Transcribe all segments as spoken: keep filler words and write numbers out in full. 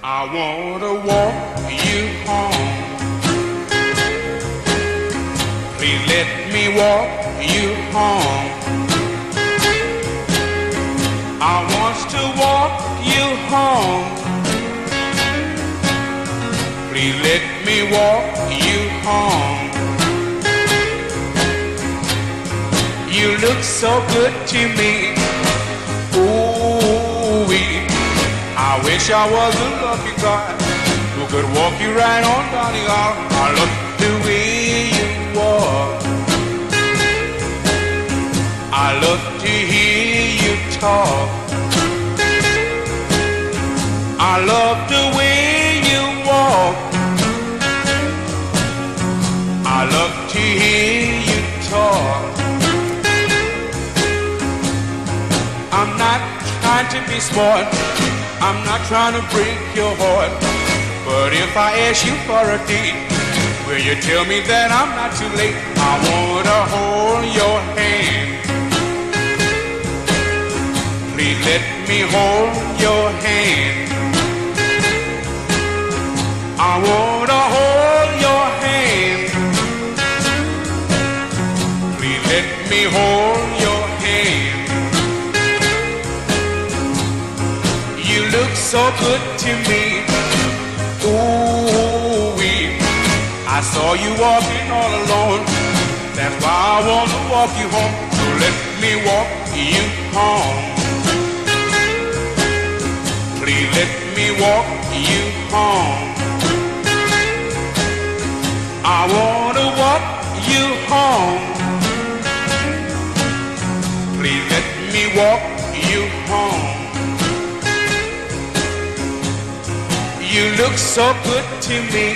I wanna walk you home. Please let me walk you home. I want to walk you home. Please let me walk you home. You look so good to me. Ooh-wee. I wish I was a lucky guy who could walk you right on down the aisle. I love the way you walk. I love to hear you talk. I love the way you walk. I love to hear you talk. I'm not trying to be smart, I'm not trying to break your heart, but if I ask you for a date, will you tell me that I'm not too late? I wanna hold your hand. Please let me hold your hand. I wanna hold your hand. Please let me hold your hand. You look so good to me. Ooh-wee. I saw you walking all alone. That's why I wanna walk you home. So let me walk you home. Please let me walk you home. I wanna walk you home. Please let me walk you home. You look so good to me.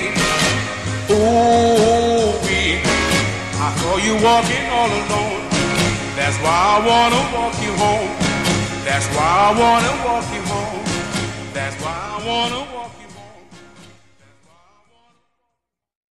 Ooh-wee. I saw you walking all alone. That's why I wanna walk you home. That's why I wanna walk you home. That's why I wanna walk you home.